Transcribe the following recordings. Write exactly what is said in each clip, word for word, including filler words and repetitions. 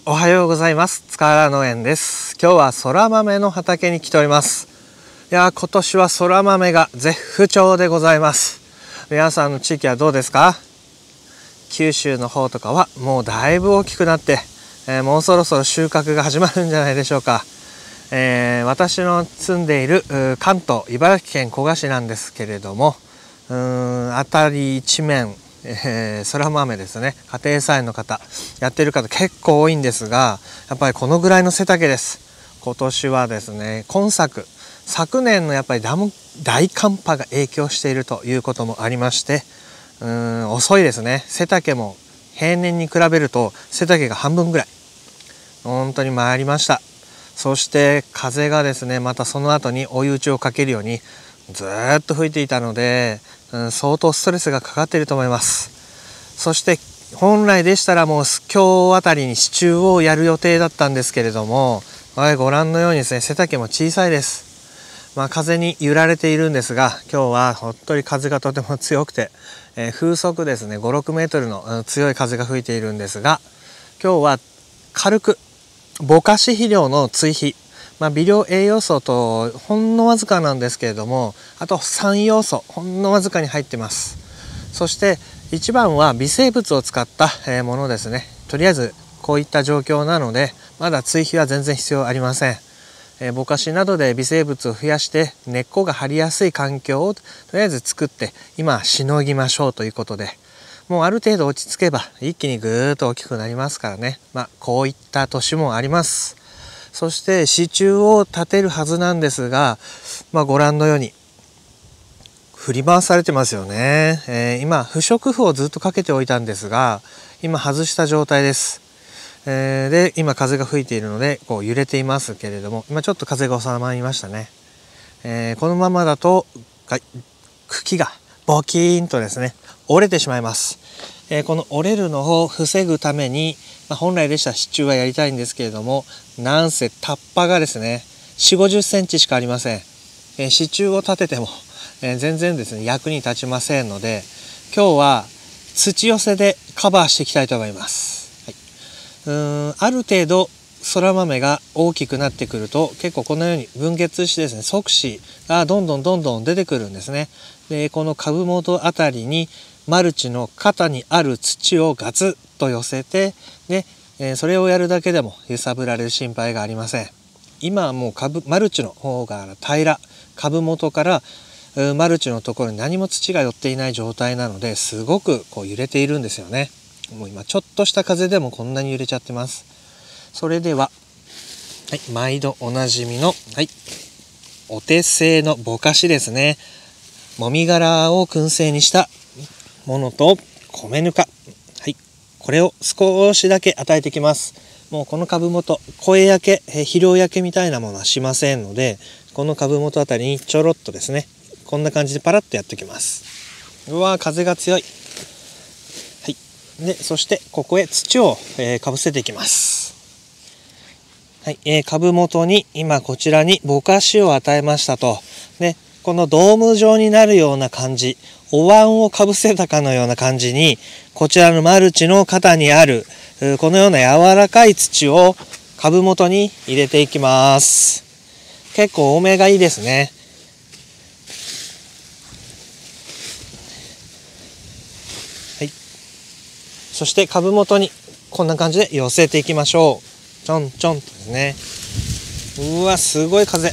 おはようございます。塚原農園です。今日はそら豆の畑に来ております。いやー、今年はそら豆が絶不調でございます。皆さんの地域はどうですか？九州の方とかはもうだいぶ大きくなって、えー、もうそろそろ収穫が始まるんじゃないでしょうか。えー、私の住んでいる関東茨城県古河市なんですけれども、うーん辺り一面えー、そら豆ですね。家庭菜園の方やってる方結構多いんですが、やっぱりこのぐらいの背丈です。今年はですね、今作昨年のやっぱりダム大寒波が影響しているということもありまして、うーん遅いですね。背丈も平年に比べると背丈が半分ぐらい本当に回りました。そして風がですね、またその後に追い打ちをかけるようにずーっと吹いていたので、うん、相当ストレスがかかっていると思います。そして本来でしたらもう今日あたりに支柱をやる予定だったんですけれども、はい、ご覧のようにですね、背丈も小さいです。まあ、風に揺られているんですが、今日は本当に風がとても強くて、えー、風速ですねご、ろくメートルの、うん、強い風が吹いているんですが、今日は軽くぼかし肥料の追肥、まあ、微量栄養素とほんのわずかなんですけれども、あと酸要素ほんのわずかに入ってます。そして一番は微生物を使ったものですね。とりあえずこういった状況なので、まだ追肥は全然必要ありません。えー、ぼかしなどで微生物を増やして根っこが張りやすい環境をとりあえず作って今しのぎましょうということで、もうある程度落ち着けば一気にぐーっと大きくなりますからね。まあこういった年もあります。そして支柱を立てるはずなんですが、まあ、ご覧のように振り回されてますよね。えー、今不織布をずっとかけておいたんですが、今外した状態です。えー、で今風が吹いているのでこう揺れていますけれども、今ちょっと風が収まりましたね。えー、このままだと茎がボキーンとですね折れてしまいます。えー、この折れるのを防ぐために、まあ、本来でしたら支柱はやりたいんですけれども、なんせタッパがですねよんじゅうごじゅっセンチしかありません。えー、支柱を立てても、えー、全然ですね役に立ちませんので、今日は土寄せでカバーしていきたいと思います。はい、うーんある程度そら豆が大きくなってくると、結構このように分結してですね側枝がどんどんどんどん出てくるんですね。でこの株元あたりにマルチの肩にある土をガツッと寄せて、で、えー、それをやるだけでも揺さぶられる心配がありません。今はもう株マルチの方が平ら、株元からマルチのところに何も土が寄っていない状態なので、すごくこう揺れているんですよね。もう今ちょっとした風でもこんなに揺れちゃってます。それでは、はい、毎度おなじみの、はい、お手製のぼかしですね。もみ殻を燻製にしたものと米ぬか、はい、これを少しだけ与えていきます。もうこの株元声焼け、肥料焼けみたいなものはしませんので、この株元あたりにちょろっとですね、こんな感じでパラッとやっておきます。うわー、風が強い。はい、でそしてここへ土を、えー、かぶせていきます。はい、えー、株元に今こちらにぼかしを与えましたと。でこのドーム状になるような感じ、お椀をかぶせたかのような感じに、こちらのマルチの肩にあるこのような柔らかい土を株元に入れていきます。結構多めがいいですね。はい、そして株元にこんな感じで寄せていきましょう。ちょんちょんとですね。うわ、すごい風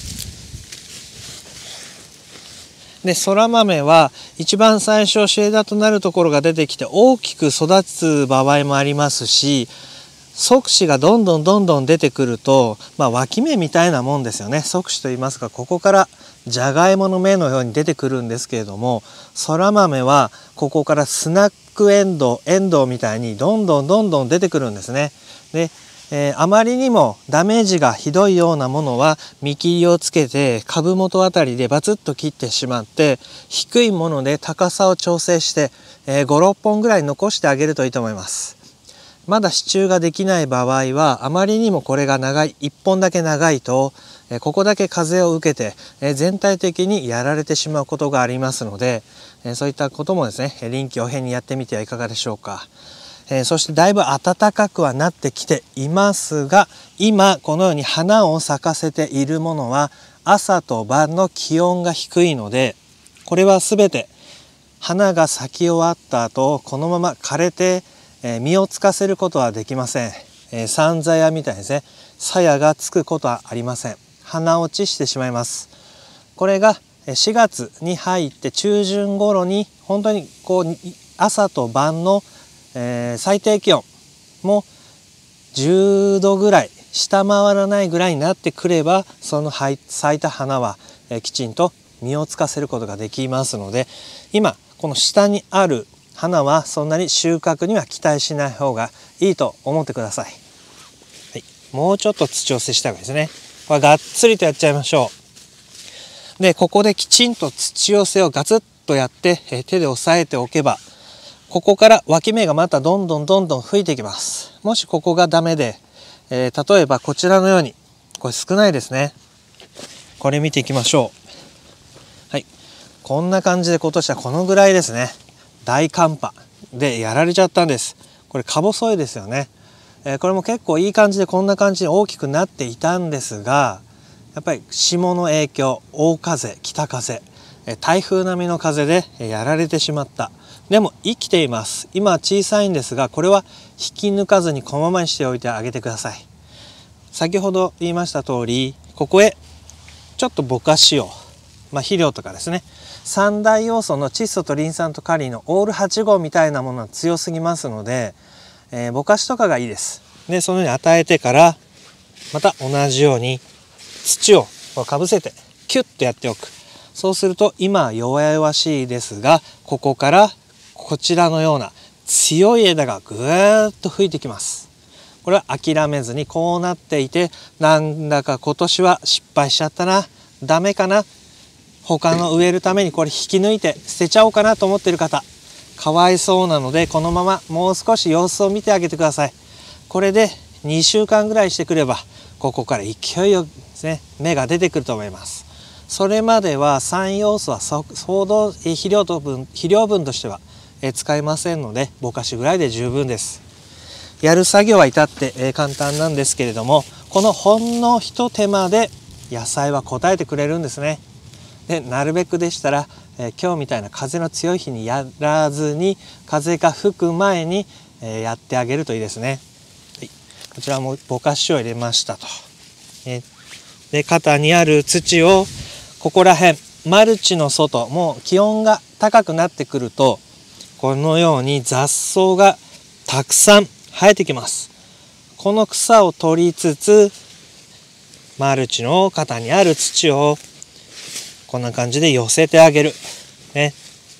で、そら豆は一番最初シェーダーとなるところが出てきて大きく育つ場合もありますし、側枝がどんどんどんどん出てくると、まあ、脇芽みたいなもんですよね。側枝といいますか、ここからじゃがいもの芽のように出てくるんですけれども、そら豆はここからスナックエンドウエンドウみたいにどんどんどんどん出てくるんですね。でえー、あまりにもダメージがひどいようなものは見切りをつけて株元あたりでバツッと切ってしまって、低いもので高さを調整して、えー、ご、ろっぽんぐらい残してあげるといいと思います。まだ支柱ができない場合は、あまりにもこれが長い、いっぽんだけ長いと、えー、ここだけ風を受けて、えー、全体的にやられてしまうことがありますので、えー、そういったこともですね臨機応変にやってみてはいかがでしょうか。 えー、そしてだいぶ暖かくはなってきていますが、今このように花を咲かせているものは朝と晩の気温が低いので、これは全て花が咲き終わった後このまま枯れて、えー、実をつかせることはできません。えー、三座屋みたいですね、鞘がつくことはありません。花落ちしてしまいます。これがしがつに入って中旬頃に本当にこう朝と晩のえー、最低気温もじゅうどぐらい下回らないぐらいになってくれば、その咲いた花は、えー、きちんと実をつかせることができますので、今この下にある花はそんなに収穫には期待しない方がいいと思ってください。はい、もうちょっと土寄せした方がいいですね。これがっつりとやっちゃいましょう。でここできちんと土寄せをガツッとやって、えー、手で押さえておけば、ここから脇芽がまたどんどんどんどん吹いてきます。もしここがダメで、えー、例えばこちらのようにこれ少ないですね。これ見ていきましょう。はい、こんな感じで今年はこのぐらいですね。大寒波でやられちゃったんです。これか細いですよね。えー、これも結構いい感じでこんな感じに大きくなっていたんですが、やっぱり霜の影響、大風、北風、台風並みの風でやられてしまった。でも生きています。今は小さいんですが、これは引き抜かずにこのままにしておいてあげてください。先ほど言いました通り、ここへちょっとぼかしを、まあ、肥料とかですね、三大要素の窒素とリン酸とカリのオールはち号みたいなものは強すぎますので、えー、ぼかしとかがいいです。でそのように与えてから、また同じように土をかぶせてキュッとやっておく。そうすると今弱々しいですが、ここからこちらのような強い枝がぐーっと吹いてきます。これは諦めずにこうなっていて、なんだか今年は失敗しちゃったな、ダメかな、他の植えるためにこれ引き抜いて捨てちゃおうかなと思っている方、かわいそうなのでこのままもう少し様子を見てあげてください。これでにしゅうかんぐらいしてくれば、ここから勢いよくですね、芽が出てくると思います。それまではさん要素は相当肥料分肥料分としては使えませんので、ぼかしぐらいで十分です。やる作業は至って簡単なんですけれども、このほんのひと手間で野菜は応えてくれるんですね。でなるべくでしたら、え今日みたいな風の強い日にやらずに、風が吹く前に、えやってあげるといいですね。はい、こちらもぼかしを入れましたと。ね、で肩にある土をここら辺、マルチの外、もう気温が高くなってくるとこのように雑草がたくさん生えてきます。この草を取りつつ、マルチの肩にある土をこんな感じで寄せてあげる。ね、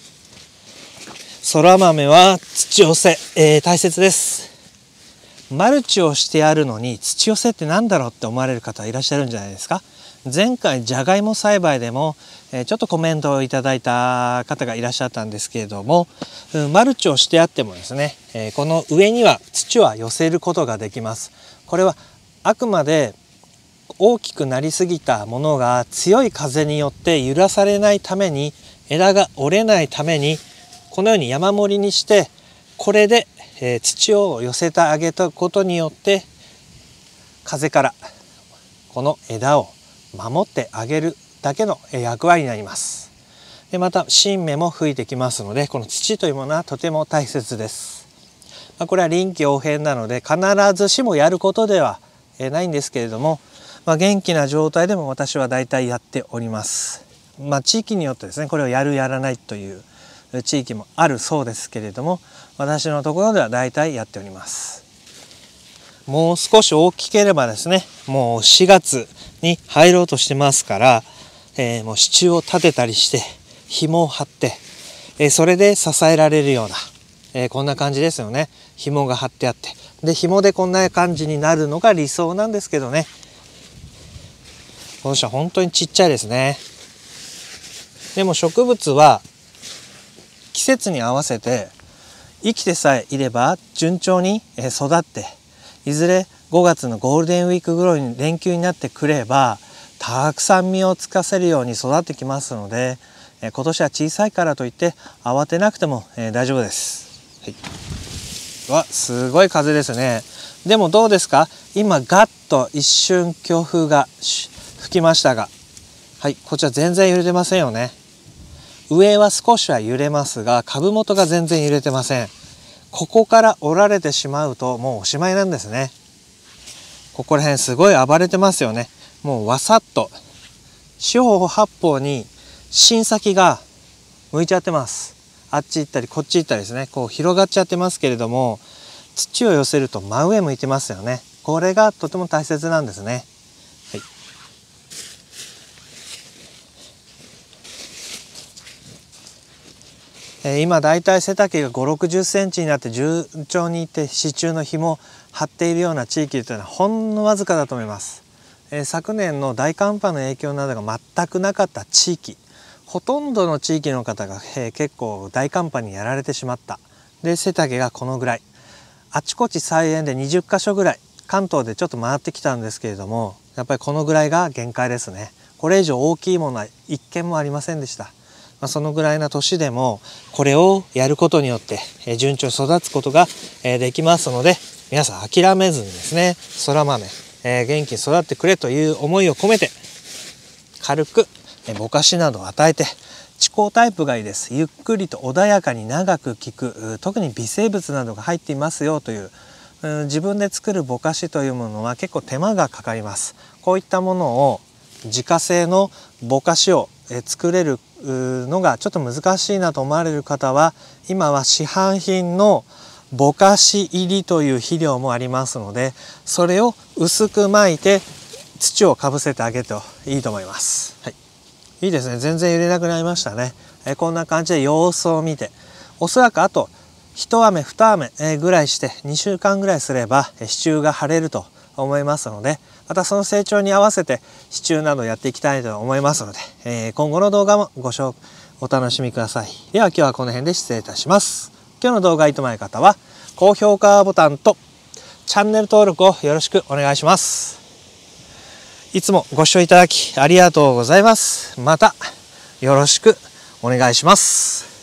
そら豆は土寄せ、えー、大切です。マルチをしてあるのに土寄せって何だろうって思われる方いらっしゃるんじゃないですか。前回じゃがいも栽培でも、えー、ちょっとコメントをいただいた方がいらっしゃったんですけれども、うん、マルチをしてあってもですね、えー、この上には土は寄せることができます。これはあくまで大きくなりすぎたものが強い風によって揺らされないために、枝が折れないためにこのように山盛りにして、これで、えー、土を寄せてあげたことによって風からこの枝を守ってあげるだけの役割になります。でまた新芽も吹いてきますので、この土というものはとても大切です。まあ、これは臨機応変なので必ずしもやることではないんですけれども、まあ、元気な状態でも私はだいたいやっております。まあ、地域によってですね、これをやるやらないという地域もあるそうですけれども、私のところではだいたいやっております。もう少し大きければですね、もうしがつに入ろうとしてますから、えー、もう支柱を立てたりして紐を張って、えー、それで支えられるような、えー、こんな感じですよね。紐が張ってあって、で紐でこんな感じになるのが理想なんですけどね、今年は本当にちっちゃいですね。でも植物は季節に合わせて生きてさえいれば順調に育って、いずれごがつのゴールデンウィーク頃に連休になってくればたくさん実をつかせるように育ってきますので、今年は小さいからといって慌てなくても大丈夫です。はい、 わ、すごい風ですね。でもどうですか？今ガッと一瞬強風が吹きましたが、はい、こちら全然揺れてませんよね。上は少しは揺れますが、株元が全然揺れてません。ここから折られてしまうともうおしまいなんですね。ここら辺すごい暴れてますよね。もうわさっと四方八方に芯先が向いちゃってます。あっち行ったりこっち行ったりですね、こう広がっちゃってますけれども、土を寄せると真上向いてますよね。これがとても大切なんですね。はい、えー、今だいたい背丈がごじゅうろくじゅっセンチになって順調にいって支柱の紐張っているような地域というのはほんのわずかだと思います。えー、昨年の大寒波の影響などが全くなかった地域、ほとんどの地域の方が、えー、結構大寒波にやられてしまった。で背丈がこのぐらい、あちこち菜園でにじゅっかしょぐらい関東でちょっと回ってきたんですけれども、やっぱりこのぐらいが限界ですね。これ以上大きいものは一件もありませんでした。まあ、そのぐらいな年でもこれをやることによって、えー、順調に育つことが、えー、できますので、皆さん諦めずにですね、そら豆、えー、元気に育ってくれという思いを込めて軽く、えー、ぼかしなどを与えて、地高タイプがいいです。ゆっくりと穏やかに長く効く、特に微生物などが入っていますよという、うん、自分で作るぼかしというものは結構手間がかかります。こういったものを自家製のぼかしを作れるのがちょっと難しいなと思われる方は、今は市販品のぼかし入りという肥料もありますので、それを薄くまいて土をかぶせてあげるといいと思います。はい、いいですね。全然揺れなくなりましたね。えこんな感じで様子を見て、おそらくあと一雨二雨ぐらいしてにしゅうかんぐらいすれば支柱が張れると思いますので、またその成長に合わせて支柱などやっていきたいと思いますので、えー、今後の動画もご視聴お楽しみください。では今日はこの辺で失礼いたします。今日の動画がいいと思う方は高評価ボタンとチャンネル登録をよろしくお願いします。いつもご視聴いただきありがとうございます。またよろしくお願いします。